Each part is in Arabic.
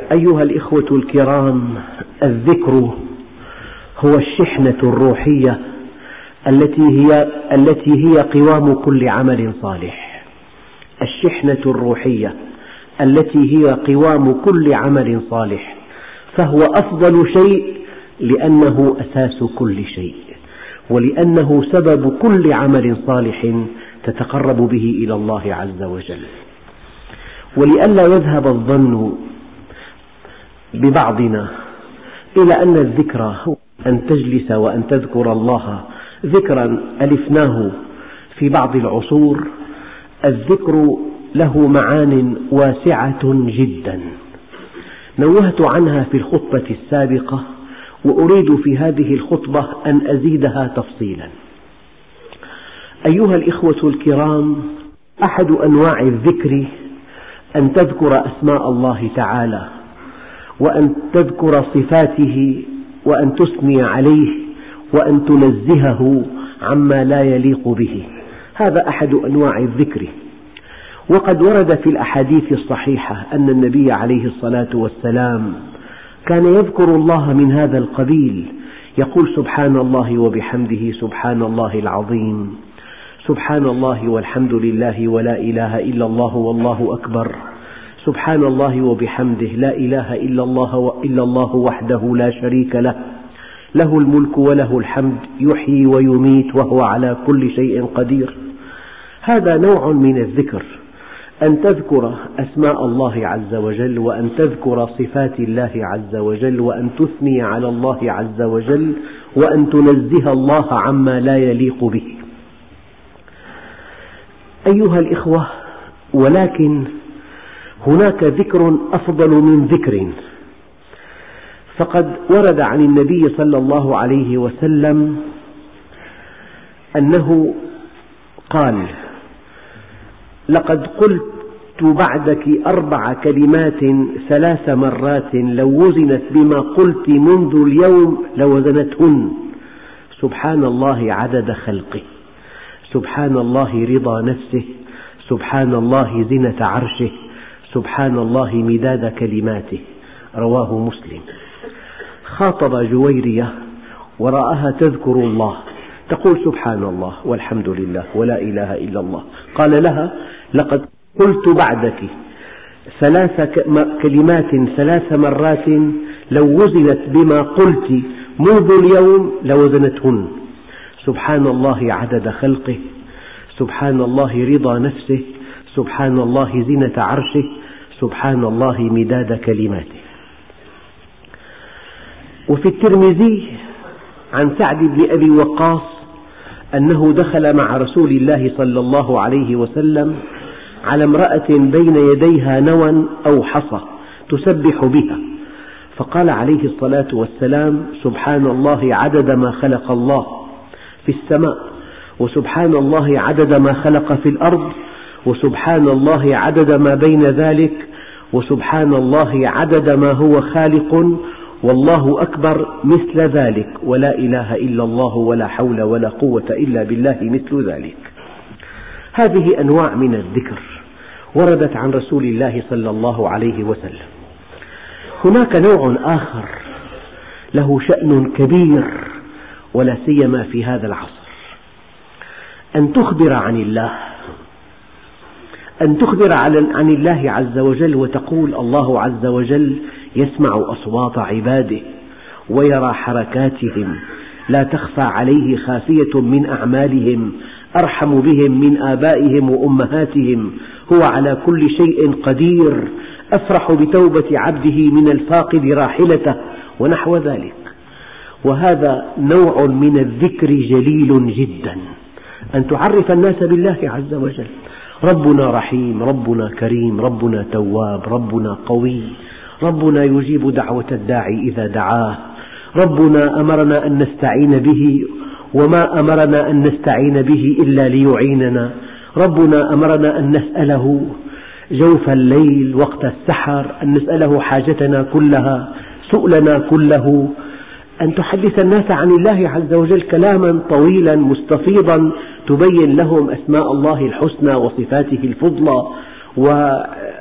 أيها الإخوة الكرام، الذكر هو الشحنة الروحية التي هي قوام كل عمل صالح. الشحنة الروحية التي هي قوام كل عمل صالح، فهو أفضل شيء لأنه أساس كل شيء، ولأنه سبب كل عمل صالح تتقرب به إلى الله عز وجل. ولئلا يذهب الظن ببعضنا إلى أن الذكر هو أن تجلس وأن تذكر الله ذكرا ألفناه في بعض العصور، الذكر له معان واسعة جدا نوهت عنها في الخطبة السابقة، وأريد في هذه الخطبة أن أزيدها تفصيلا. أيها الإخوة الكرام، أحد أنواع الذكر أن تذكر أسماء الله تعالى، وأن تذكر صفاته، وأن تثني عليه، وأن تنزهه عما لا يليق به. هذا أحد أنواع الذكر. وقد ورد في الأحاديث الصحيحة أن النبي عليه الصلاة والسلام كان يذكر الله من هذا القبيل، يقول: سبحان الله وبحمده سبحان الله العظيم، سبحان الله والحمد لله ولا إله إلا الله والله أكبر، سبحان الله وبحمده لا إله إلا الله وحده لا شريك له، له الملك وله الحمد يحيي ويميت وهو على كل شيء قدير. هذا نوع من الذكر، أن تذكر أسماء الله عز وجل، وأن تذكر صفات الله عز وجل، وأن تثني على الله عز وجل، وأن تنزه الله عما لا يليق به. أيها الإخوة، ولكن هناك ذكر أفضل من ذكر، فقد ورد عن النبي صلى الله عليه وسلم أنه قال: لقد قلت بعدك 4 كلمات 3 مرات لو وزنت بما قلت منذ اليوم لوزنتهن: سبحان الله عدد خلقه، سبحان الله رضا نفسه، سبحان الله زنة عرشه، سبحان الله مداد كلماته. رواه مسلم. خاطب جويرية ورآها تذكر الله تقول: سبحان الله والحمد لله ولا إله إلا الله. قال لها: لقد قلت بعدك 3 كلمات 3 مرات لو وزنت بما قلت منذ اليوم لوزنتهن: سبحان الله عدد خلقه، سبحان الله رضا نفسه، سبحان الله زنة عرشه، سبحان الله مداد كلماته. وفي الترمذي عن سعد بن أبي وقاص أنه دخل مع رسول الله صلى الله عليه وسلم على امرأة بين يديها نوى أو حصى تسبح بها، فقال عليه الصلاة والسلام: سبحان الله عدد ما خلق الله في السماء، وسبحان الله عدد ما خلق في الأرض، وسبحان الله عدد ما بين ذلك، وسبحان الله عدد ما هو خالق، والله أكبر مثل ذلك، ولا إله إلا الله ولا حول ولا قوة إلا بالله مثل ذلك. هذه أنواع من الذكر وردت عن رسول الله صلى الله عليه وسلم. هناك نوع آخر له شأن كبير ولا سيما في هذا العصر، أن تخبر عن الله، أن تخبر عن الله عز وجل وتقول: الله عز وجل يسمع أصوات عباده ويرى حركاتهم، لا تخفى عليه خافية من أعمالهم، أرحم بهم من آبائهم وأمهاتهم، هو على كل شيء قدير، أفرح بتوبة عبده من الفاقد راحلته، ونحو ذلك. وهذا نوع من الذكر جليل جدا، أن تعرف الناس بالله عز وجل: ربنا رحيم، ربنا كريم، ربنا تواب، ربنا قوي، ربنا يجيب دعوة الداعي إذا دعاه، ربنا أمرنا أن نستعين به وما أمرنا أن نستعين به إلا ليعيننا، ربنا أمرنا أن نسأله جوف الليل وقت السحر، أن نسأله حاجتنا كلها، سؤلنا كله، أن تحدث الناس عن الله عز وجل كلاما طويلا مستفيضا تبين لهم أسماء الله الحسنى وصفاته الفضلى،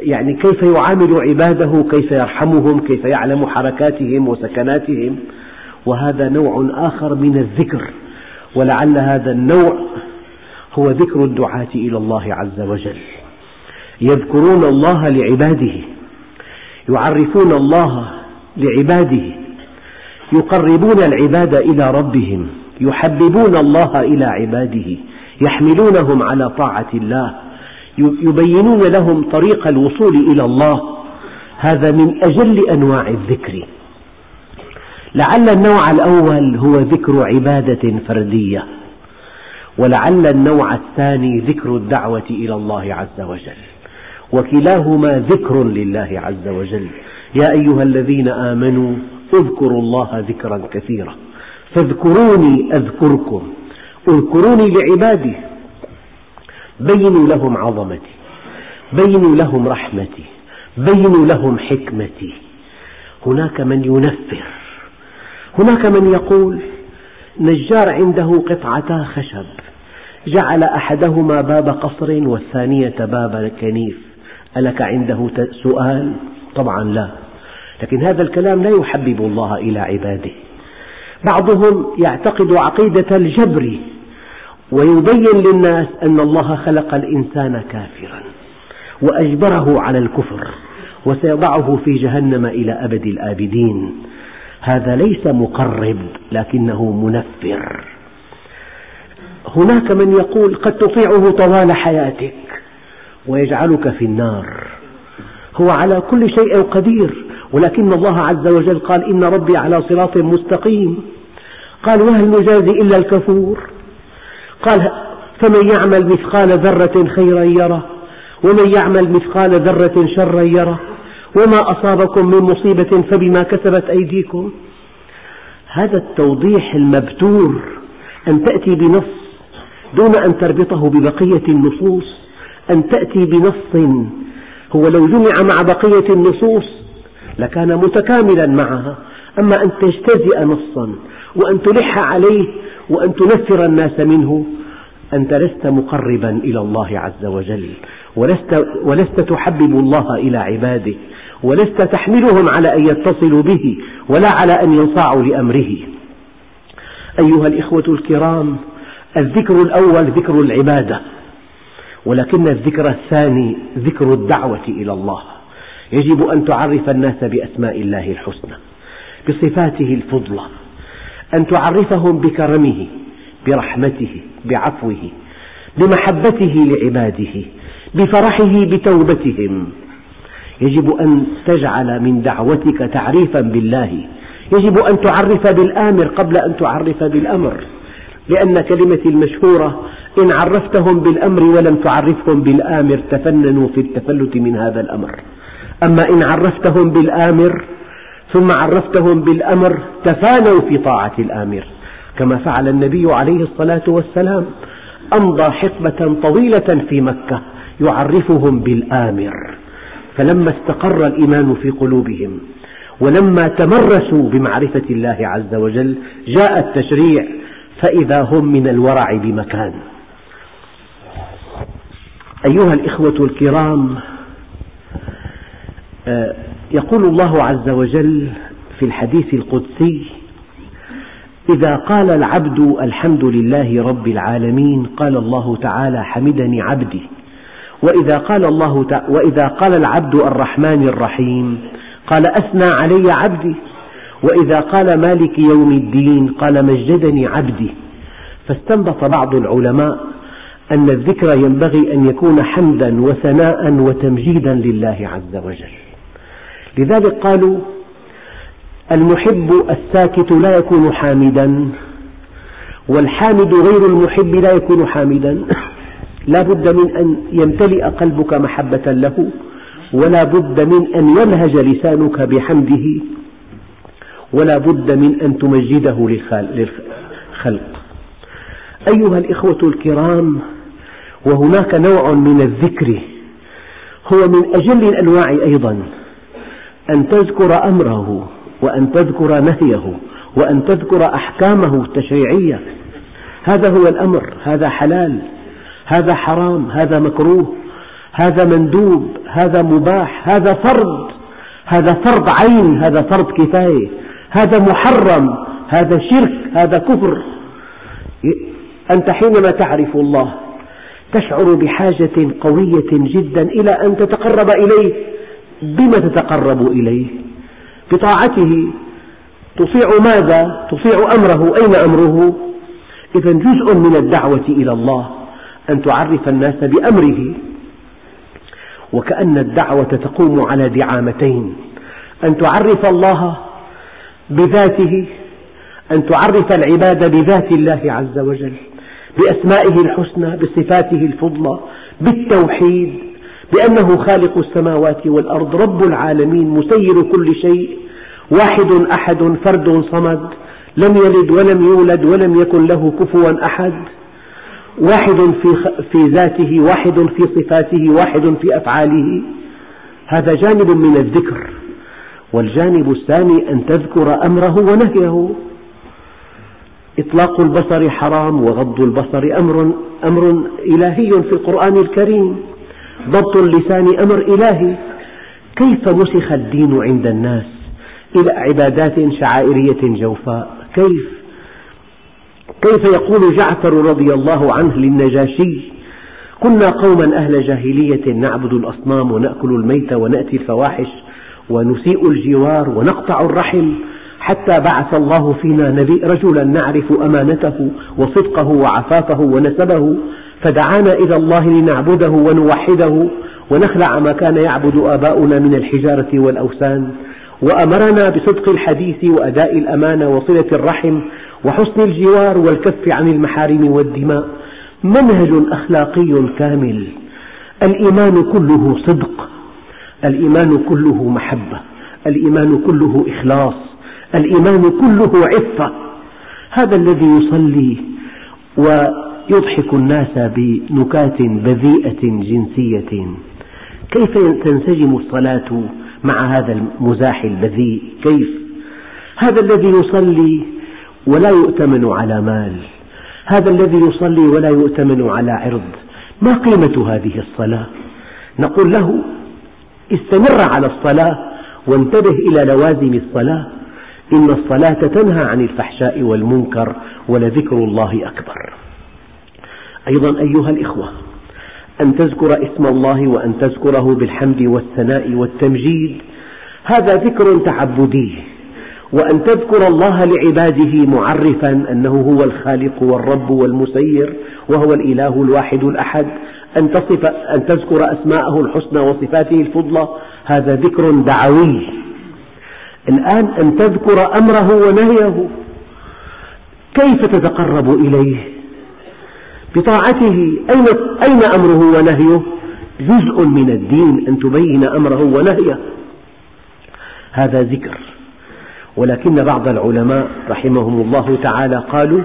يعني كيف يعامل عباده، كيف يرحمهم، كيف يعلم حركاتهم وسكناتهم، وهذا نوع آخر من الذكر. ولعل هذا النوع هو ذكر الدعاة إلى الله عز وجل، يذكرون الله لعباده، يعرفون الله لعباده، يقربون العباد إلى ربهم، يحببون الله إلى عباده، يحملونهم على طاعة الله، يبينون لهم طريق الوصول إلى الله. هذا من أجل أنواع الذكر. لعل النوع الأول هو ذكر عبادة فردية، ولعل النوع الثاني ذكر الدعوة إلى الله عز وجل، وكلاهما ذكر لله عز وجل. يا أيها الذين آمنوا اذكروا الله ذكرا كثيرا فاذكروني أذكركم. اذكروني لعبادي، بينوا لهم عظمتي، بينوا لهم رحمتي، بينوا لهم حكمتي. هناك من ينفر، هناك من يقول نجار عنده قطعتا خشب جعل أحدهما باب قصر والثانية باب كنيف، ألك عنده سؤال؟ طبعا لا، لكن هذا الكلام لا يحبب الله إلى عباده. بعضهم يعتقد عقيدة الجبر ويبين للناس أن الله خلق الإنسان كافرا وأجبره على الكفر وسيضعه في جهنم إلى أبد الآبدين. هذا ليس مقرب لكنه منفر. هناك من يقول قد تطيعه طوال حياتك ويجعلك في النار، هو على كل شيء قدير، ولكن الله عز وجل قال إن ربي على صراط مستقيم. قال وهل نجازي إلا الكفور؟ قال فمن يعمل مثقال ذرة خيرا يره ومن يعمل مثقال ذرة شرا يره وما أصابكم من مصيبة فبما كسبت أيديكم. هذا التوضيح المبتور، أن تأتي بنص دون أن تربطه ببقية النصوص، أن تأتي بنص هو لو جمع مع بقية النصوص لكان متكاملا معها، أما أن تجتزئ نصا وأن تلح عليه وأن تنفر الناس منه، أنت لست مقربا إلى الله عز وجل، ولست تحبب الله إلى عباده، ولست تحملهم على أن يتصلوا به ولا على أن ينصاعوا لأمره. أيها الإخوة الكرام، الذكر الأول ذكر العبادة، ولكن الذكر الثاني ذكر الدعوة إلى الله. يجب أن تعرف الناس بأسماء الله الحسنى، بصفاته الفضلى، أن تعرفهم بكرمه، برحمته، بعفوه، بمحبته لعباده، بفرحه بتوبتهم. يجب أن تجعل من دعوتك تعريفا بالله، يجب أن تعرف بالآمر قبل أن تعرف بالأمر، لأن كلمتي المشهورة إن عرفتهم بالأمر ولم تعرفهم بالآمر تفننوا في التفلت من هذا الأمر، أما إن عرفتهم بالآمر ثم عرفتهم بالأمر تفانوا في طاعة الآمر، كما فعل النبي عليه الصلاة والسلام، أمضى حقبة طويلة في مكة يعرفهم بالآمر، فلما استقر الإيمان في قلوبهم ولما تمرسوا بمعرفة الله عز وجل جاء التشريع، فإذا هم من الورع بمكان. أيها الإخوة الكرام، يقول الله عز وجل في الحديث القدسي: إذا قال العبد الحمد لله رب العالمين قال الله تعالى حمدني عبدي، وإذا قال العبد الرحمن الرحيم قال أثنى علي عبدي، وإذا قال مالك يوم الدين قال مجدني عبدي. فاستنبط بعض العلماء أن الذكر ينبغي أن يكون حمدا وثناء وتمجيدا لله عز وجل. لذلك قالوا المحب الساكت لا يكون حامدا، والحامد غير المحب لا يكون حامدا. لا بد من أن يمتلئ قلبك محبة له، ولا بد من أن يلهج لسانك بحمده، ولا بد من أن تمجده للخلق. أيها الإخوة الكرام، وهناك نوع من الذكر هو من أجل الأنواع أيضا، أن تذكر أمره وأن تذكر نهيه وأن تذكر أحكامه التشريعية. هذا هو الأمر، هذا حلال، هذا حرام، هذا مكروه، هذا مندوب، هذا مباح، هذا فرض، هذا فرض عين، هذا فرض كفاية، هذا محرم، هذا شرك، هذا كفر. أنت حينما تعرف الله تشعر بحاجة قوية جدا إلى أن تتقرب إليه. بما تتقرب إليه؟ بطاعته. تطيع ماذا؟ تطيع أمره. أين أمره؟ إذا جزء من الدعوة إلى الله أن تعرف الناس بأمره، وكأن الدعوة تقوم على دعامتين: أن تعرف الله بذاته، أن تعرف العباد بذات الله عز وجل، بأسمائه الحسنى، بصفاته الفضلى، بالتوحيد، بأنه خالق السماوات والأرض، رب العالمين، مسير كل شيء، واحد أحد، فرد صمد، لم يلد ولم يولد ولم يكن له كفوا أحد، واحد في ذاته، واحد في صفاته، واحد في أفعاله. هذا جانب من الذكر. والجانب الثاني أن تذكر أمره ونهيه. إطلاق البصر حرام، وغض البصر أمر إلهي في القرآن الكريم، ضبط اللسان أمر إلهي. كيف نسخ الدين عند الناس إلى عبادات شعائرية جوفاء؟ كيف يقول جعفر رضي الله عنه للنجاشي: كنا قوما أهل جاهلية نعبد الأصنام ونأكل الميت ونأتي الفواحش ونسيء الجوار ونقطع الرحم، حتى بعث الله فينا رجلا نعرف أمانته وصدقه وعفافه ونسبه، فدعانا إلى الله لنعبده ونوحده ونخلع ما كان يعبد آباؤنا من الحجارة والأوثان، وأمرنا بصدق الحديث وأداء الأمانة وصلة الرحم وحسن الجوار والكف عن المحارم والدماء. منهج أخلاقي كامل. الإيمان كله صدق، الإيمان كله محبة، الإيمان كله إخلاص، الإيمان كله عفة. هذا الذي يصلي ويضحك الناس بنكات بذيئة جنسية، كيف تنسجم الصلاة مع هذا المزاح البذيء؟ كيف؟ هذا الذي يصلي ولا يؤتمن على مال، هذا الذي يصلي ولا يؤتمن على عرض، ما قيمة هذه الصلاة؟ نقول له: استمر على الصلاة وانتبه إلى لوازم الصلاة، إن الصلاة تنهى عن الفحشاء والمنكر ولذكر الله أكبر. أيضا أيها الإخوة، أن تذكر اسم الله وأن تذكره بالحمد والثناء والتمجيد، هذا ذكر تعبدي. وأن تذكر الله لعباده معرفا أنه هو الخالق والرب والمسير وهو الإله الواحد الأحد، أن تذكر أسماءه الحسنى وصفاته الفضلى، هذا ذكر دعوي. الآن أن تذكر أمره ونهيه. كيف تتقرب إليه؟ بطاعته. أين أمره ونهيه؟ جزء من الدين أن تبين أمره ونهيه، هذا ذكر. ولكن بعض العلماء رحمهم الله تعالى قالوا: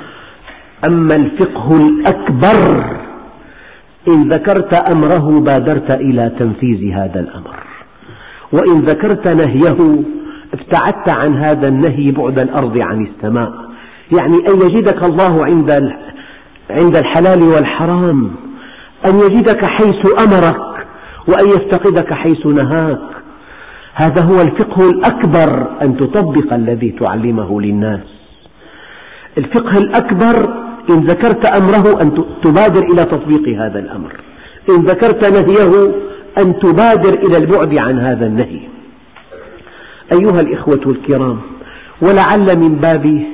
أما الفقه الأكبر إن ذكرت أمره بادرت إلى تنفيذ هذا الأمر، وإن ذكرت نهيه ابتعدت عن هذا النهي بعد الأرض عن السماء. يعني أن يجدك الله عند الحلال والحرام، أن يجدك حيث أمرك وأن يفتقدك حيث نهاك. هذا هو الفقه الأكبر، أن تطبق الذي تعلمه للناس. الفقه الأكبر إن ذكرت أمره أن تبادر إلى تطبيق هذا الأمر، إن ذكرت نهيه أن تبادر إلى البعد عن هذا النهي. أيها الإخوة الكرام، ولعل من باب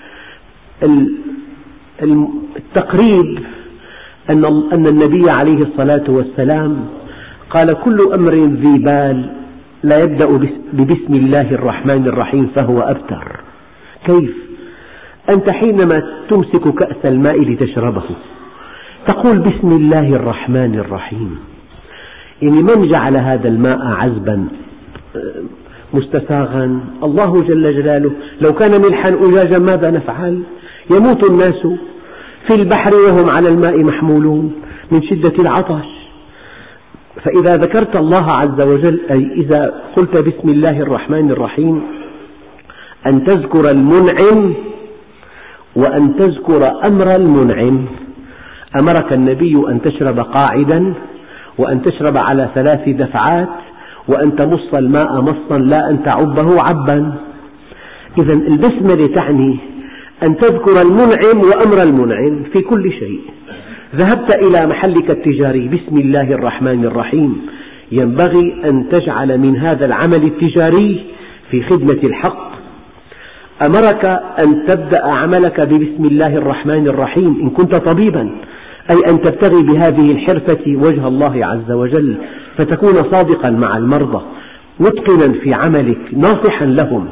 التقريب أن النبي عليه الصلاة والسلام قال: كل أمر ذي بال لا يبدأ ببسم الله الرحمن الرحيم فهو أبتر. كيف؟ أنت حينما تمسك كأس الماء لتشربه تقول: بسم الله الرحمن الرحيم. يعني من جعل هذا الماء عذبا مستساغا؟ الله جل جلاله. لو كان ملحا أجاجا ماذا نفعل؟ يموت الناس في البحر وهم على الماء محمولون من شدة العطش. فإذا ذكرت الله عز وجل، أي إذا قلت بسم الله الرحمن الرحيم، أن تذكر المنعم وأن تذكر أمر المنعم. أمرك النبي أن تشرب قاعدا، وأن تشرب على 3 دفعات، وأن تمص الماء مصا لا أن تعبه عبا. إذا البسملة تعني أن تذكر المنعم وأمر المنعم في كل شيء. ذهبت إلى محلك التجاري بسم الله الرحمن الرحيم، ينبغي أن تجعل من هذا العمل التجاري في خدمة الحق. أمرك أن تبدأ عملك ببسم الله الرحمن الرحيم إن كنت طبيبا، أي أن تبتغي بهذه الحرفة وجه الله عز وجل، فتكون صادقا مع المرضى متقنا في عملك ناصحا لهم.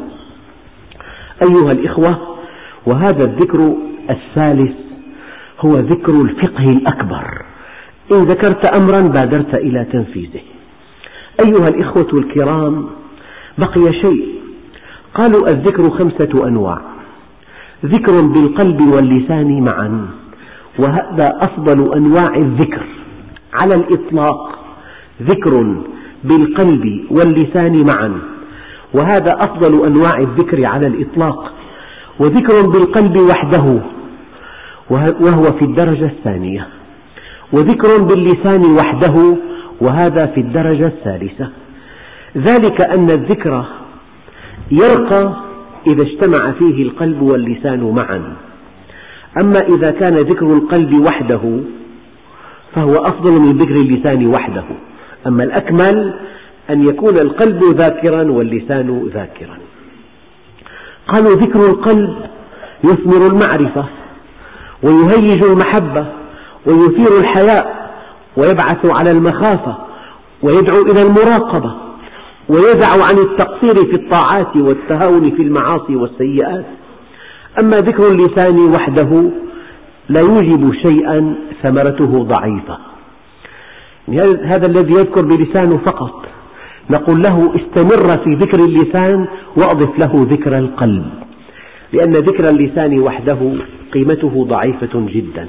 أيها الإخوة، وهذا الذكر الثالث هو ذكر الفقه الأكبر. إن ذكرت أمرا بادرت إلى تنفيذه. أيها الإخوة الكرام، بقي شيء. قالوا الذكر 5 أنواع: ذكر بالقلب واللسان معا، وهذا أفضل أنواع الذكر على الإطلاق. ذكر بالقلب واللسان معا، وهذا أفضل أنواع الذكر على الإطلاق. وذكر بالقلب وحده، وهو في الدرجة الثانية. وذكر باللسان وحده، وهذا في الدرجة الثالثة. ذلك أن الذكر يرقى إذا اجتمع فيه القلب واللسان معا. أما إذا كان ذكر القلب وحده فهو أفضل من ذكر اللسان وحده. أما الأكمل أن يكون القلب ذاكرا واللسان ذاكرا. قالوا ذكر القلب يثمر المعرفة، ويهيج المحبة، ويثير الحياء، ويبعث على المخافة، ويدعو إلى المراقبة، ويدع عن التقصير في الطاعات والتهاون في المعاصي والسيئات. أما ذكر اللسان وحده لا يوجب شيئا، ثمرته ضعيفة. هذا الذي يذكر بلسانه فقط نقول له استمر في ذكر اللسان وأضف له ذكر القلب، لأن ذكر اللسان وحده قيمته ضعيفة جدا.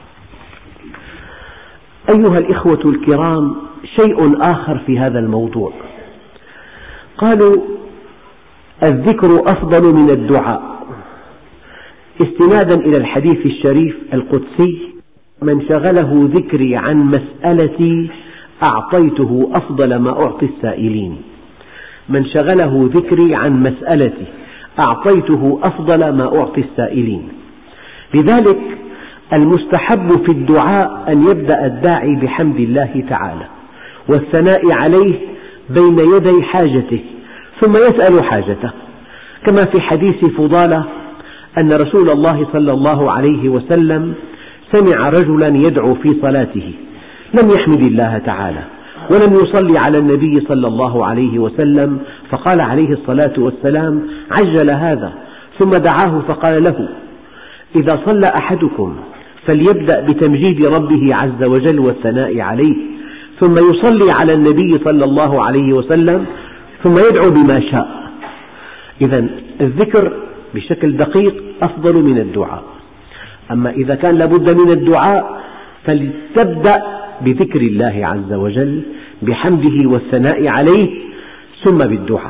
أيها الإخوة الكرام، شيء آخر في هذا الموضوع. قالوا الذكر أفضل من الدعاء، استنادا إلى الحديث الشريف القدسي: من شغله ذكري عن مسألتي أعطيته أفضل ما أعطي السائلين. من شغله ذكري عن مسألتي أعطيته أفضل ما أعطي السائلين. لذلك المستحب في الدعاء أن يبدأ الداعي بحمد الله تعالى والثناء عليه بين يدي حاجته، ثم يسأل حاجته، كما في حديث فضالة أن رسول الله صلى الله عليه وسلم سمع رجلا يدعو في صلاته لم يحمد الله تعالى ولم يصلي على النبي صلى الله عليه وسلم، فقال عليه الصلاة والسلام: عجل هذا. ثم دعاه فقال له: إذا صلى أحدكم فليبدأ بتمجيد ربه عز وجل والثناء عليه، ثم يصلي على النبي صلى الله عليه وسلم، ثم يدعو بما شاء. إذا الذكر بشكل دقيق أفضل من الدعاء. أما إذا كان لابد من الدعاء فلتبدأ بذكر الله عز وجل بحمده والثناء عليه ثم بالدعاء.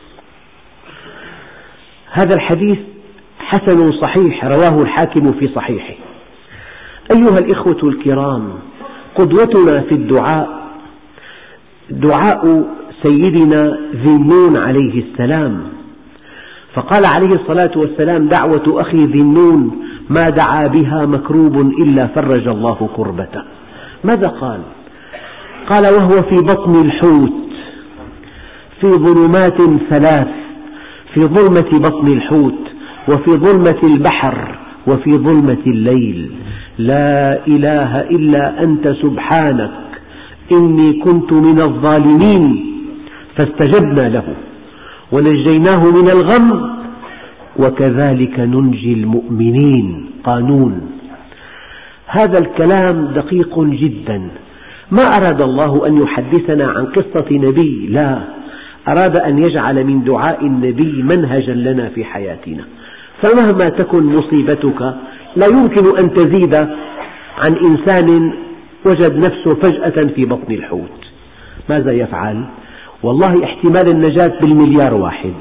هذا الحديث حسن صحيح، رواه الحاكم في صحيحه. أيها الإخوة الكرام، قدوتنا في الدعاء دعاء سيدنا ذي النون عليه السلام، فقال عليه الصلاة والسلام: دعوة أخي ذي النون ما دعا بها مكروب إلا فرج الله كربته. ماذا قال؟ قال: وهو في بطن الحوت في ظلمات 3، في ظلمة بطن الحوت، وفي ظلمة البحر، وفي ظلمة الليل، لا إله إلا أنت سبحانك إني كنت من الظالمين، فاستجبنا له ونجيناه من الغم وكذلك ننجي المؤمنين. قانون. هذا الكلام دقيق جدا. ما أراد الله أن يحدثنا عن قصة نبي، لا، أراد أن يجعل من دعاء النبي منهجا لنا في حياتنا. فمهما تكن مصيبتك لا يمكن أن تزيد عن إنسان وجد نفسه فجأة في بطن الحوت. ماذا يفعل؟ والله احتمال النجاة بالمليار واحد،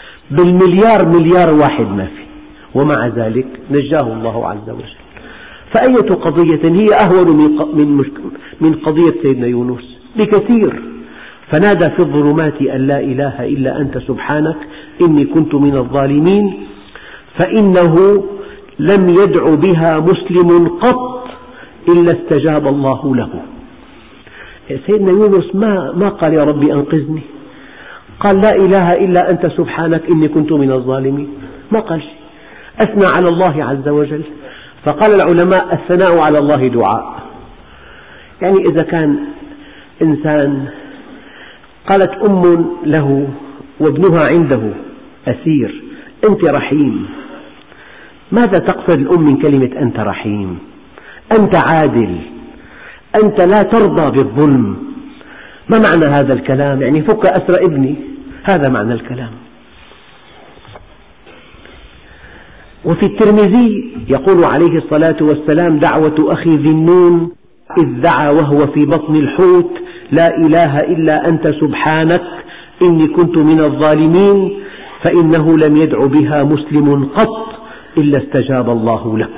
بالمليار مليار واحد ما في، ومع ذلك نجاه الله عز وجل. فأية قضية هي أهون من قضية سيدنا يونس بكثير. فنادى في الظلمات أن لا إله إلا أنت سبحانك إني كنت من الظالمين، فإنه لم يدع بها مسلم قط إلا استجاب الله له. سيدنا يونس ما قال يا ربي أنقذني، قال لا إله إلا أنت سبحانك إني كنت من الظالمين، ما قال شيء، أثنى على الله عز وجل. فقال العلماء الثناء على الله دعاء. يعني إذا كان إنسان قالت أم له وابنها عنده أسير أنت رحيم، ماذا تقصد الأم من كلمة أنت رحيم؟ أنت عادل، أنت لا ترضى بالظلم. ما معنى هذا الكلام؟ يعني فك أسر ابني، هذا معنى الكلام. وفي الترمذي يقول عليه الصلاة والسلام دعوة أخي ذي النون إذ دعا وهو في بطن الحوت لا إله إلا أنت سبحانك إني كنت من الظالمين، فإنه لم يدع بها مسلم قط إلا استجاب الله له.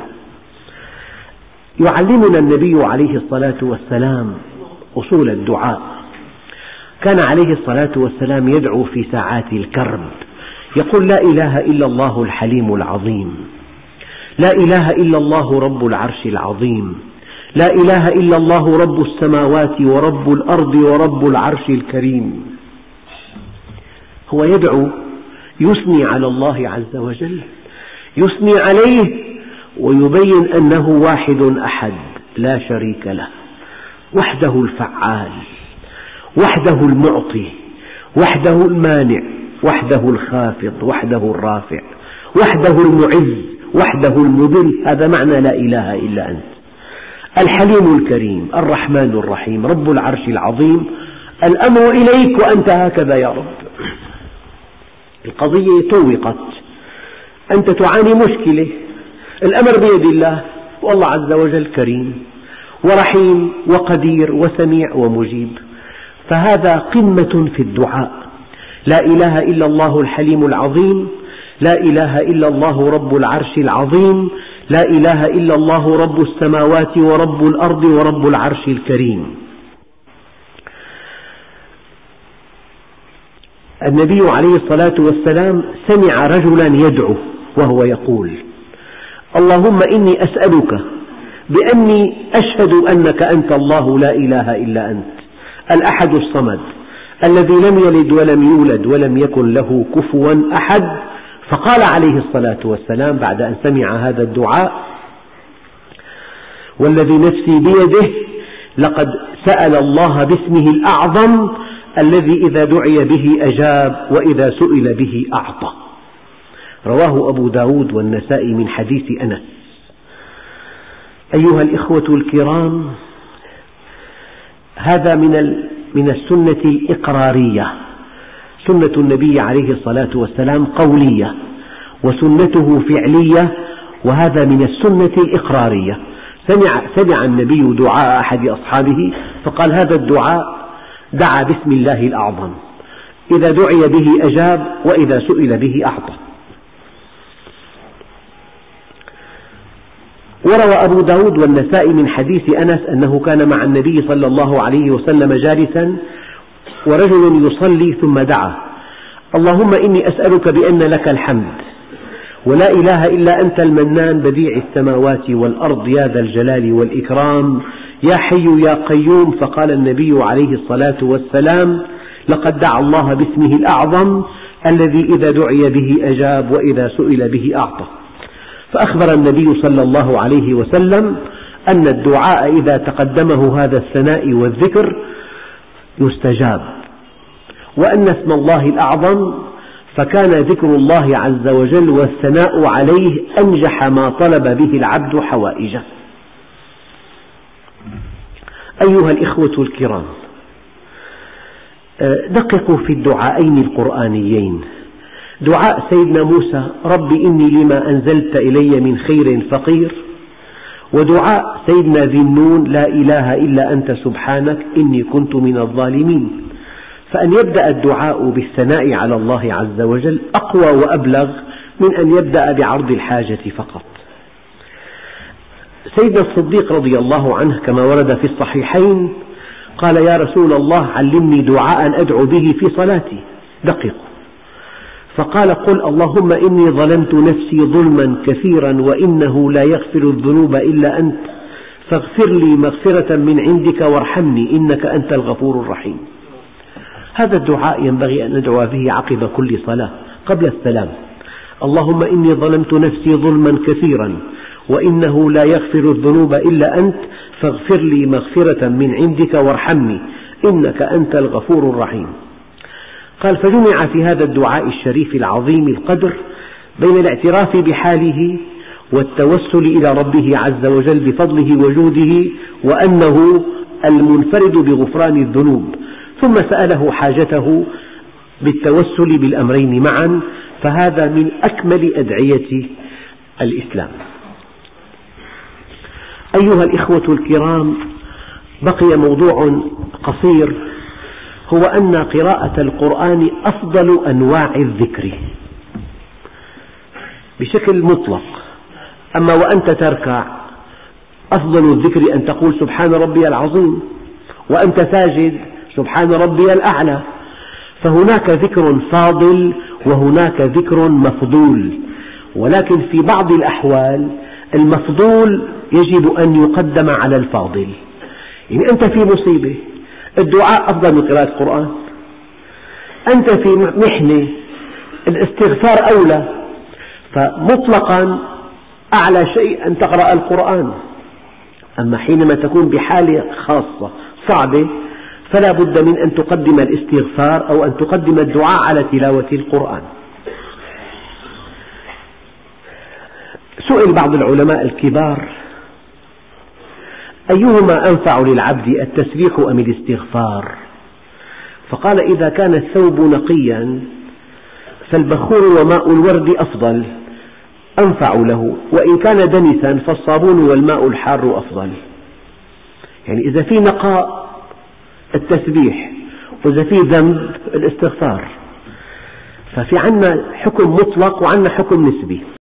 يعلمنا النبي عليه الصلاة والسلام أصول الدعاء. كان عليه الصلاة والسلام يدعو في ساعات الكرب، يقول لا إله إلا الله الحليم العظيم، لا إله إلا الله رب العرش العظيم، لا إله إلا الله رب السماوات ورب الأرض ورب العرش الكريم. هو يدعو يثني على الله عز وجل، يثني عليه ويبين أنه واحد أحد لا شريك له، وحده الفعال، وحده المعطي، وحده المانع، وحده الخافض، وحده الرافع، وحده المعز، وحده المذل. هذا معنى لا إله إلا أنت. الحليم الكريم، الرحمن الرحيم، رب العرش العظيم، الأمر إليك وأنت هكذا يا رب. القضية طوقت، أنت تعاني مشكلة، الأمر بيد الله، والله عز وجل كريم ورحيم وقدير وسميع ومجيب. فهذا قمة في الدعاء. لا إله إلا الله الحليم العظيم، لا إله إلا الله رب العرش العظيم، لا إله إلا الله رب السماوات ورب الأرض ورب العرش الكريم. النبي عليه الصلاة والسلام سمع رجلا يدعو وهو يقول اللهم إني أسألك بأني أشهد أنك أنت الله لا إله إلا أنت الأحد الصمد الذي لم يلد ولم يولد ولم يكن له كفوا أحد. فقال عليه الصلاة والسلام بعد أن سمع هذا الدعاء والذي نفسي بيده لقد سأل الله باسمه الأعظم الذي إذا دعي به أجاب وإذا سئل به أعطى. رواه أبو داود والنسائي من حديث أنس. أيها الإخوة الكرام، هذا من السنة الإقرارية. سنة النبي عليه الصلاة والسلام قولية وسنته فعلية، وهذا من السنة الإقرارية. سمع النبي دعاء أحد أصحابه فقال هذا الدعاء دعا باسم الله الأعظم، إذا دعي به أجاب وإذا سئل به أعطى. وروى أبو داود والنسائي من حديث أنس أنه كان مع النبي صلى الله عليه وسلم جالسا ورجل يصلي ثم دعا اللهم إني أسألك بأن لك الحمد ولا إله إلا أنت المنان بديع السماوات والأرض يا ذا الجلال والإكرام يا حي يا قيوم. فقال النبي عليه الصلاة والسلام لقد دعا الله باسمه الأعظم الذي إذا دعي به أجاب وإذا سئل به أعطى. فأخبر النبي صلى الله عليه وسلم أن الدعاء إذا تقدمه هذا الثناء والذكر يستجاب، وأن اسم الله الأعظم فكان ذكر الله عز وجل والثناء عليه أنجح ما طلب به العبد حوائجه. أيها الإخوة الكرام، دققوا في الدعاءين القرآنيين. دعاء سيدنا موسى رب إني لما أنزلت إلي من خير فقير، ودعاء سيدنا ذي النون لا إله إلا أنت سبحانك إني كنت من الظالمين. فأن يبدأ الدعاء بالثناء على الله عز وجل أقوى وأبلغ من أن يبدأ بعرض الحاجة فقط. سيدنا الصديق رضي الله عنه كما ورد في الصحيحين قال: يا رسول الله علمني دعاء أدعو به في صلاتي. دققوا، فقال: قل اللهم إني ظلمت نفسي ظلما كثيرا وإنه لا يغفر الذنوب إلا أنت فاغفر لي مغفرة من عندك وارحمني إنك أنت الغفور الرحيم. هذا الدعاء ينبغي أن ندعو به عقب كل صلاة قبل السلام: اللهم إني ظلمت نفسي ظلما كثيرا وإنه لا يغفر الذنوب إلا أنت فاغفر لي مغفرة من عندك وارحمني إنك أنت الغفور الرحيم. قال: فجمع في هذا الدعاء الشريف العظيم القدر بين الاعتراف بحاله والتوسل إلى ربه عز وجل بفضله وجوده وأنه المنفرد بغفران الذنوب، ثم سأله حاجته بالتوسل بالأمرين معا، فهذا من أكمل أدعية الإسلام. أيها الإخوة الكرام، بقي موضوع قصير، هو أن قراءة القرآن أفضل أنواع الذكر بشكل مطلق. أما وأنت تركع أفضل الذكر أن تقول سبحان ربي العظيم، وأنت ساجد سبحان ربي الأعلى. فهناك ذكر فاضل وهناك ذكر مفضول، ولكن في بعض الأحوال المفضول يجب أن يقدم على الفاضل. يعني أنت في مصيبة، الدعاء أفضل من قراءة القرآن. أنت في محنة، الاستغفار أولى. فمطلقا أعلى شيء أن تقرأ القرآن. أما حينما تكون بحالة خاصة صعبة فلا بد من أن تقدم الاستغفار أو أن تقدم الدعاء على تلاوة القرآن. سئل بعض العلماء الكبار: أيهما أنفع للعبد التسبيح أم الاستغفار؟ فقال: إذا كان الثوب نقيا فالبخور وماء الورد أفضل أنفع له، وإن كان دنسا فالصابون والماء الحار أفضل. يعني إذا في نقاء التسبيح، وإذا في ذنب الاستغفار. ففي عنا حكم مطلق وعنا حكم نسبي.